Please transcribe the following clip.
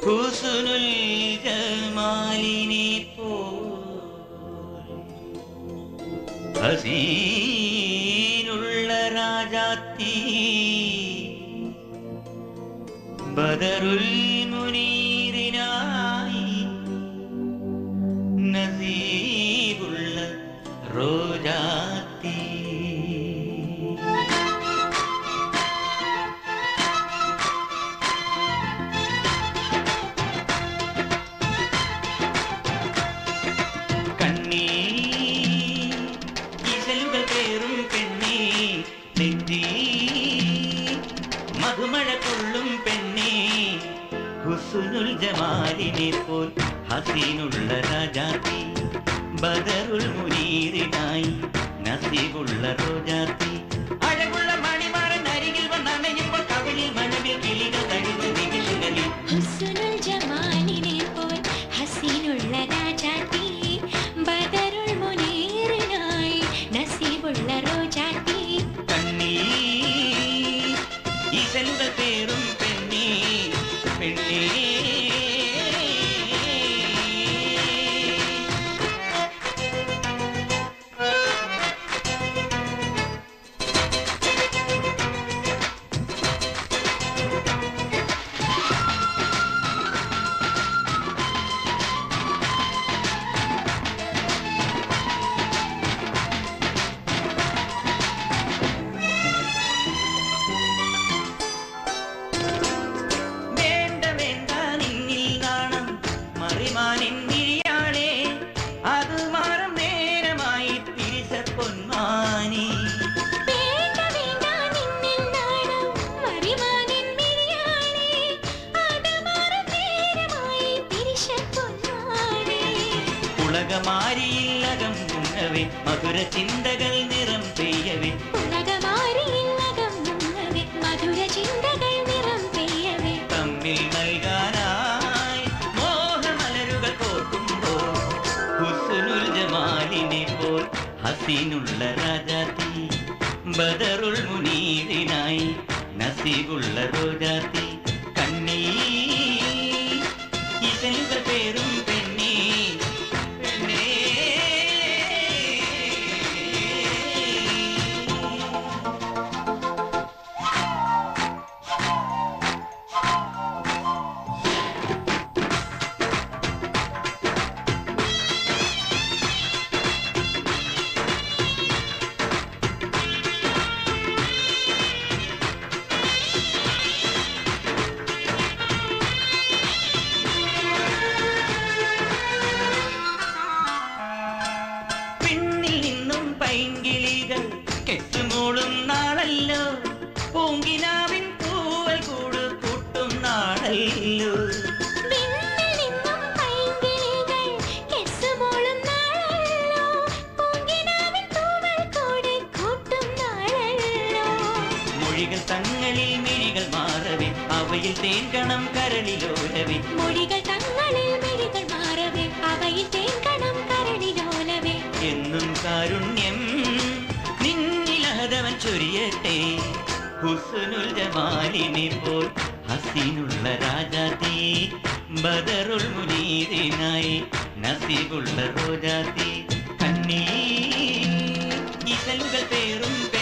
ഹുസ്നുൽ ജമാലിനെ ഹസീനുള്ള രാജാത്തി ബദറുൽ മുനീറിനായി നസീബുള്ള റോജാത്തി മധുമഴ കൊള്ളും പെണ്ണേ ഹുസ്നുൽ ജമാലിനെ പോൽ ഹസീനുള്ള രാജാത്തി ബദറുൽ മുനീറിനായി നസീബുള്ള റോജാത്തി അഴകുള്ള മണിമാരൻ അരികിൽ വന്നണയുമ്പോൾ കവിളിൽ മണവിൽ കിളികൾ തഴുന്ന നിമിഷങ്ങളിൽ ഹുസ്നുൽ ജമാലിനെ പോൽ ഹസീനുള്ള രാജാത്തി ബദറുൽ മുനീറിനായി നസീബുള്ള റോജാത്തി ഈശലുകൾ പേരും പെണ്ണേ പെണ്ണേ ഉലകമാരിയില്ലകം മുങ്ങവേ മധുര ചിന്തകൾ നിറം പെയ്യവേ മധുര ചിന്തകൾ നിറം പെയ്യവേ തമ്മിൽ നൽകാനായി മോഹമലരുകൾ കോർക്കുമ്പോൾ ഹുസ്നുൽ ജമാലിനെ പോൽ ഹസീനുള്ള രാജാത്തി ബദറുൽ മുനീറിനായി നസീബുള്ള റോജാത്തി കണ്ണീ ഈശലുകൾ പേരും പെണ്ണേ പെണ്ണേ പൈങ്കിളികൾ കെട്ടുമൂളും നാളല്ലോ പൂങ്കിനാവിൻ പൂവൽ കൂട് കൂട്ടും നാളല്ലോ മൊഴികൾ തങ്ങളിൽ മിഴികൾ മാറവേ അവയിൽ തേൻകണം കരളിലോലവേ മൊഴികൾ തങ്ങളിൽ മിഴികൾ മാറവേ അവയിൽ തേൻകണം കരളിലോലവേ എന്നും കാരുണ്യം നിന്നിലഹതവൻ ചൊരിയട്ടെ ഹുസ്നുൽ ജമാലിനെ പോൽ ഹസീനുള്ള രാജാത്തി ബദറുൽ മുനീറിനായി നസീബുള്ള റോജാത്തി കണ്ണീ ഈശലുകൾ പേരും